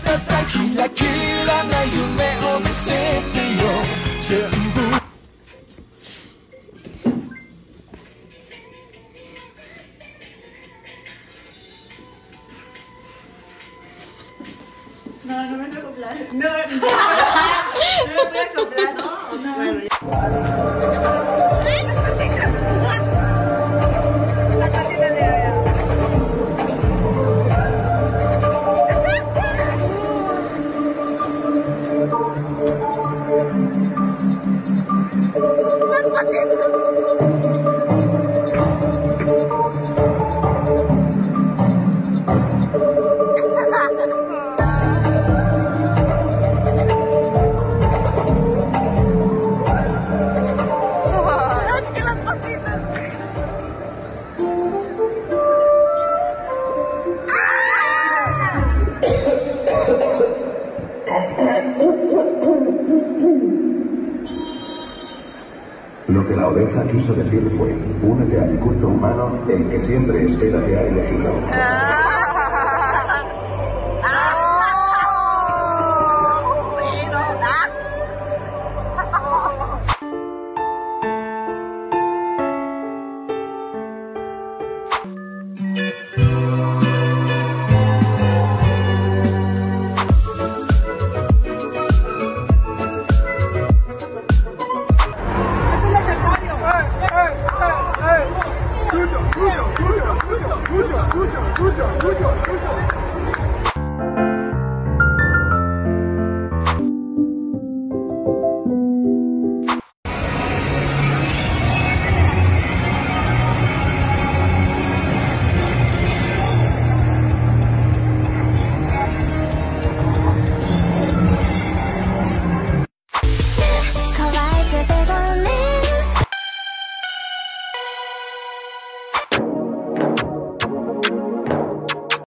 ただキラキラな夢を見せてよ全部 No, no me tengo plan. No, no me tengo plan. No. La patita de ella. Las patitas. Lo que la oveja quiso decir fue: únete a mi culto humano, el que siempre espera te ha elegido.